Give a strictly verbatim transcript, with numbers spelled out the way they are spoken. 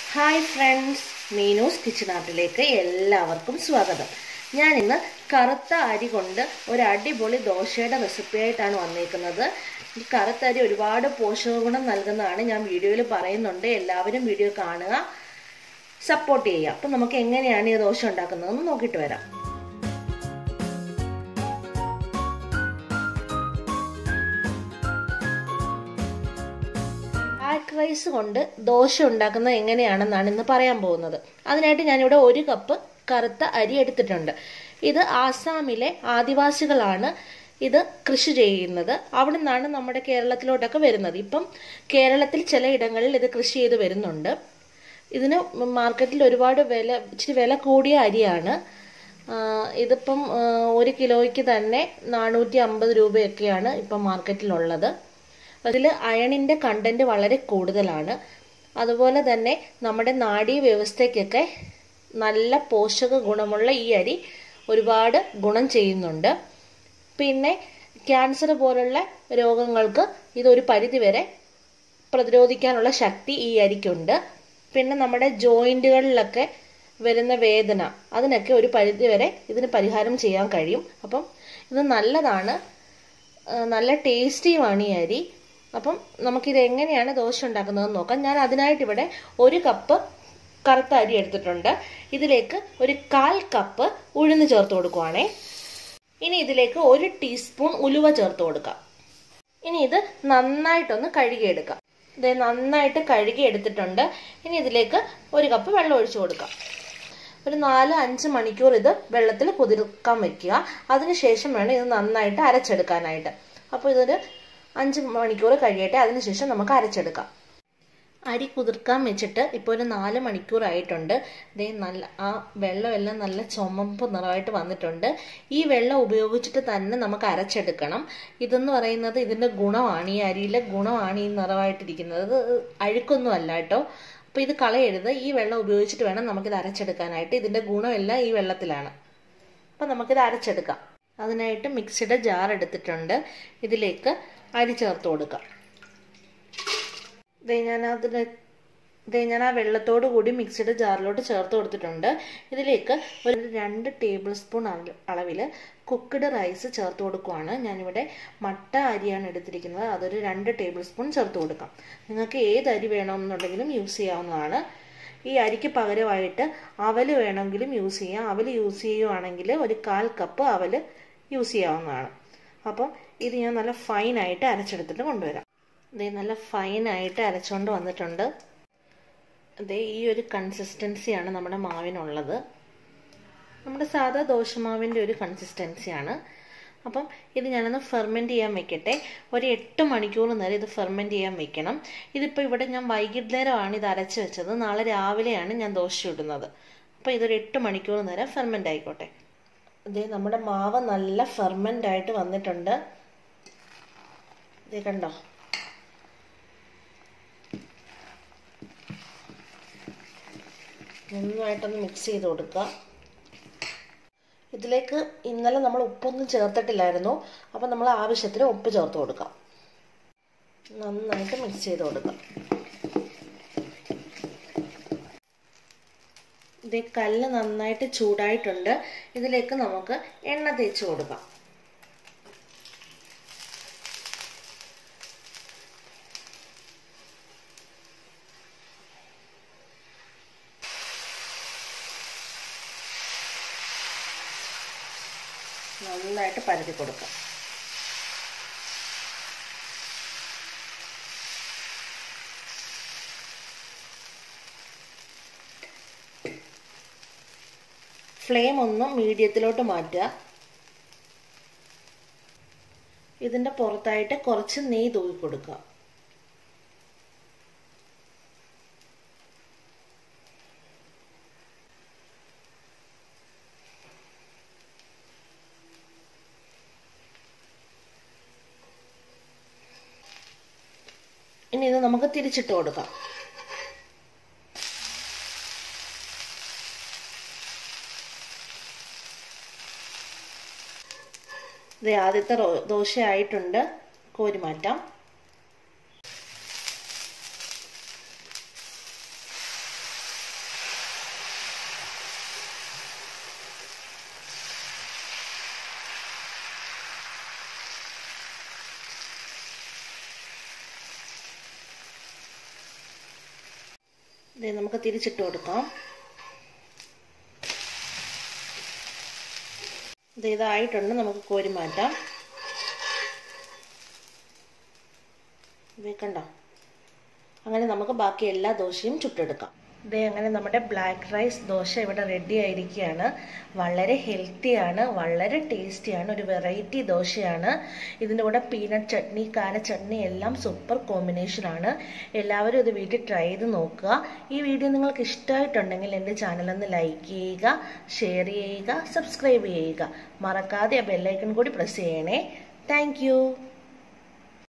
Hi friends, Meenu's kitchen ആർട്ടിലേക്ക് എല്ലാവർക്കും സ്വാഗതം. ഞാൻ ഇന്ന് കറുത്ത അരി കൊണ്ട് ഒരു അടിപൊളി ദോശയുടെ റെസിപ്പിയായിട്ടാണ് വന്നിരിക്കുന്നത്. ഈ കറുത്ത അരി ഒരുപാട് പോഷക ഗുണം നൽകുന്നതാണ്. ഞാൻ വീഡിയോയിൽ പറയുന്നുണ്ട്, എല്ലാവരും വീഡിയോ കാണുക, സപ്പോർട്ട് ചെയ്യുക. അപ്പം നമുക്ക് എങ്ങനെയാണ് ഈ ദോശ ഉണ്ടാക്കുന്നതെന്ന് നോക്കിയിട്ട് വരാം. ബ്ലാക്ക് റൈസ് കൊണ്ട് ദോശ ഉണ്ടാക്കുന്നത് എങ്ങനെയാണെന്നാണ് ഇന്ന് പറയാൻ പോകുന്നത്. അതിനായിട്ട് ഞാനിവിടെ ഒരു കപ്പ് കറുത്ത അരി എടുത്തിട്ടുണ്ട്. ഇത് ആസാമിലെ ആദിവാസികളാണ് ഇത് കൃഷി ചെയ്യുന്നത്. അവിടെ നിന്നാണ് നമ്മുടെ കേരളത്തിലോട്ടൊക്കെ വരുന്നത്. ഇപ്പം കേരളത്തിൽ ചിലയിടങ്ങളിൽ ഇത് കൃഷി ചെയ്ത് വരുന്നുണ്ട്. ഇതിന് മാർക്കറ്റിൽ ഒരുപാട് വില ഇച്ചിരി വില കൂടിയ അരിയാണ്. ഇതിപ്പം ഒരു കിലോയ്ക്ക് തന്നെ നാനൂറ്റി അമ്പത് രൂപയൊക്കെയാണ് ഇപ്പം മാർക്കറ്റിലുള്ളത്. അതിൽ അയണിൻ്റെ കണ്ടന്റ് വളരെ കൂടുതലാണ്. അതുപോലെ തന്നെ നമ്മുടെ നാഡീ വ്യവസ്ഥയ്ക്കൊക്കെ നല്ല പോഷക ഗുണമുള്ള ഈ അരി ഒരുപാട് ഗുണം ചെയ്യുന്നുണ്ട്. പിന്നെ ക്യാൻസർ പോലുള്ള രോഗങ്ങൾക്ക് ഇതൊരു പരിധിവരെ പ്രതിരോധിക്കാനുള്ള ശക്തി ഈ അരിക്കുണ്ട്. പിന്നെ നമ്മുടെ ജോയിൻറ്റുകളിലൊക്കെ വരുന്ന വേദന, അതിനൊക്കെ ഒരു പരിധിവരെ ഇതിന് പരിഹാരം ചെയ്യാൻ കഴിയും. അപ്പം ഇത് നല്ലതാണ്, നല്ല ടേസ്റ്റിയുമാണ് ഈ അരി. അപ്പം നമുക്കിത് എങ്ങനെയാണ് ദോശ ഉണ്ടാക്കുന്നതെന്ന് നോക്കാം. ഞാൻ അതിനായിട്ട് ഇവിടെ ഒരു കപ്പ് കറുത്ത അരി എടുത്തിട്ടുണ്ട്. ഇതിലേക്ക് ഒരു കാൽ കപ്പ് ഉഴുന്ന് ചേർത്ത് കൊടുക്കുവാണേ. ഇനി ഇതിലേക്ക് ഒരു ടീസ്പൂൺ ഉലുവ ചേർത്ത് കൊടുക്കാം. ഇനി ഇത് നന്നായിട്ടൊന്ന് കഴുകിയെടുക്കാം. ഇത് നന്നായിട്ട് കഴുകി എടുത്തിട്ടുണ്ട്. ഇനി ഇതിലേക്ക് ഒരു കപ്പ് വെള്ളം ഒഴിച്ചു കൊടുക്കാം. ഒരു നാല് അഞ്ച് മണിക്കൂർ ഇത് വെള്ളത്തിൽ കുതിർക്കാൻ വെക്കുക. അതിനുശേഷം വേണം ഇത് നന്നായിട്ട് അരച്ചെടുക്കാനായിട്ട്. അപ്പോൾ ഇതൊരു അഞ്ച് മണിക്കൂർ കഴിയട്ടെ. അതിനുശേഷം നമുക്ക് അരച്ചെടുക്കാം. അരി കുതിർക്കാൻ വെച്ചിട്ട് ഇപ്പോൾ ഒരു നാല് മണിക്കൂർ ആയിട്ടുണ്ട്. ഇതേ നല്ല ആ വെള്ളമെല്ലാം നല്ല ചുമപ്പ് നിറമായിട്ട് വന്നിട്ടുണ്ട്. ഈ വെള്ളം ഉപയോഗിച്ചിട്ട് തന്നെ നമുക്ക് അരച്ചെടുക്കണം. ഇതെന്ന് പറയുന്നത് ഇതിൻ്റെ ഗുണമാണ്, ഈ അരിയിലെ ഗുണമാണ് ഈ നിറമായിട്ടിരിക്കുന്നത്. അഴുക്കൊന്നും അല്ല കേട്ടോ. അപ്പോൾ ഇത് കളയരുത്. ഈ വെള്ളം ഉപയോഗിച്ചിട്ട് വേണം നമുക്കിത് അരച്ചെടുക്കാനായിട്ട്. ഇതിൻ്റെ ഗുണമെല്ലാം ഈ വെള്ളത്തിലാണ്. അപ്പം നമുക്കിത് അരച്ചെടുക്കാം. അതിനായിട്ട് മിക്സിയുടെ ജാർ എടുത്തിട്ടുണ്ട്. ഇതിലേക്ക് അരി ചേർത്ത് കൊടുക്കാം. ഇതേ ഞാൻ അതിന് ഇതേ ഞാൻ ആ വെള്ളത്തോടു കൂടി മിക്സിയുടെ ജാറിലോട്ട് ചേർത്ത് കൊടുത്തിട്ടുണ്ട്. ഇതിലേക്ക് ഒരു രണ്ട് ടേബിൾ സ്പൂൺ അളവിൽ കുക്ക്ഡ് റൈസ് ചേർത്ത് കൊടുക്കുവാണ്. ഞാനിവിടെ മട്ട അരിയാണ് എടുത്തിരിക്കുന്നത്. അതൊരു രണ്ട് ടേബിൾ സ്പൂൺ ചേർത്ത് കൊടുക്കാം. നിങ്ങൾക്ക് ഏത് അരി വേണമെന്നുണ്ടെങ്കിലും യൂസ് ചെയ്യാവുന്നതാണ്. ഈ അരിക്ക് പകരമായിട്ട് അവൽ വേണമെങ്കിലും യൂസ് ചെയ്യാം. അവൽ യൂസ് ചെയ്യുവാണെങ്കിൽ ഒരു കാൽ കപ്പ് അവൽ യൂസ് ചെയ്യാവുന്നതാണ്. അപ്പം ഇത് ഞാൻ നല്ല ഫൈനായിട്ട് അരച്ചെടുത്തിട്ട് കൊണ്ടുവരാം. ഇതേ നല്ല ഫൈനായിട്ട് അരച്ചുകൊണ്ട് വന്നിട്ടുണ്ട്. ഇതേ ഈ ഒരു കൺസിസ്റ്റൻസിയാണ് നമ്മുടെ മാവിനുള്ളത്. നമ്മുടെ സാധാ ദോശമാവിൻ്റെ ഒരു കൺസിസ്റ്റൻസിയാണ്. അപ്പം ഇത് ഞാനൊന്ന് ഫെർമെൻറ്റ് ചെയ്യാൻ വെക്കട്ടെ. ഒരു എട്ട് മണിക്കൂർ നേരം ഇത് ഫെർമെൻറ്റ് ചെയ്യാൻ വെക്കണം. ഇതിപ്പോൾ ഇവിടെ ഞാൻ വൈകുന്നേരമാണ് ഇത് അരച്ച് വെച്ചത്. നാളെ രാവിലെയാണ് ഞാൻ ദോശ ഇടുന്നത്. അപ്പോൾ ഇതൊരു എട്ട് മണിക്കൂർ നേരം ഫെർമെൻ്റ് ആയിക്കോട്ടെ. ഇതേ നമ്മുടെ മാവ് നല്ല ഫെർമെൻ്റ് ആയിട്ട് വന്നിട്ടുണ്ട്. ഇതേ കണ്ടോ, നന്നായിട്ടൊന്ന് മിക്സ് ചെയ്ത് കൊടുക്കുക. ഇതിലേക്ക് ഇന്നലെ നമ്മൾ ഉപ്പൊന്നും ചേർത്തിട്ടില്ലായിരുന്നു. അപ്പം നമ്മൾ ആവശ്യത്തിന് ഉപ്പ് ചേർത്ത് കൊടുക്കാം. നന്നായിട്ട് മിക്സ് ചെയ്ത് കൊടുക്കാം. ഇതേ കല്ല് നന്നായിട്ട് ചൂടായിട്ടുണ്ട്. ഇതിലേക്ക് നമുക്ക് എണ്ണ തേച്ച് കൊടുക്കാം. നന്നായിട്ട് പരത്തി കൊടുക്കാം. ഫ്ലെയിം ഒന്ന് മീഡിയത്തിലോട്ട് മാറ്റുക. ഇതിൻ്റെ പുറത്തായിട്ട് കുറച്ച് നെയ്യ് തൂക്കി കൊടുക്കുക. ഇനി ഇത് നമുക്ക് തിരിച്ചിട്ട് കൊടുക്കാം. ഇത് ആദ്യത്തെ ദോശ ആയിട്ടുണ്ട്. കോരി മാറ്റാം. ഇത് നമുക്ക് തിരിച്ചിട്ട് കൊടുക്കാം. ഇത് ഇതായിട്ടുണ്ട്, നമുക്ക് കോരി മാറ്റാം. ഇത് കണ്ടോ, അങ്ങനെ നമുക്ക് ബാക്കി എല്ലാ ദോശയും ചുട്ടെടുക്കാം. ഇതേ അങ്ങനെ നമ്മുടെ ബ്ലാക്ക് റൈസ് ദോശ ഇവിടെ റെഡി ആയിരിക്കുകയാണ്. വളരെ ഹെൽത്തിയാണ്, വളരെ ടേസ്റ്റിയാണ്, ഒരു വെറൈറ്റി ദോശയാണ്. ഇതിൻ്റെ കൂടെ പീനട്ട് ചട്നി, കാര ചട്നി എല്ലാം സൂപ്പർ കോമ്പിനേഷനാണ്. എല്ലാവരും ഇത് വീട്ടിൽ ട്രൈ ചെയ്ത് നോക്കുക. ഈ വീഡിയോ നിങ്ങൾക്ക് ഇഷ്ടമായിട്ടുണ്ടെങ്കിൽ എൻ്റെ ചാനലൊന്ന് ലൈക്ക് ചെയ്യുക, ഷെയർ ചെയ്യുക, സബ്സ്ക്രൈബ് ചെയ്യുക. മറക്കാതെ ആ ബെല്ലൈക്കൺ കൂടി പ്രസ് ചെയ്യണേ. താങ്ക്